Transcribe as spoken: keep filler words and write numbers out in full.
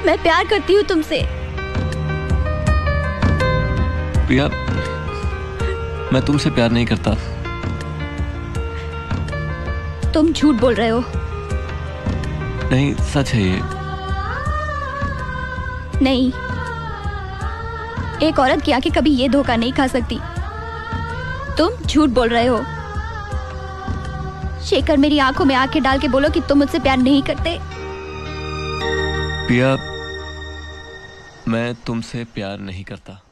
मैं प्यार करती हूँ तुमसे। प्रिया, मैं तुमसे प्यार नहीं करता। तुम झूठ बोल रहे हो। नहीं, सच है ये। नहीं, एक औरत की आंखें कभी ये धोखा नहीं खा सकती। तुम झूठ बोल रहे हो। शेखर, मेरी आंखों में आंखें डाल के बोलो कि तुम मुझसे प्यार नहीं करते। प्रिया, मैं तुमसे प्यार नहीं करता।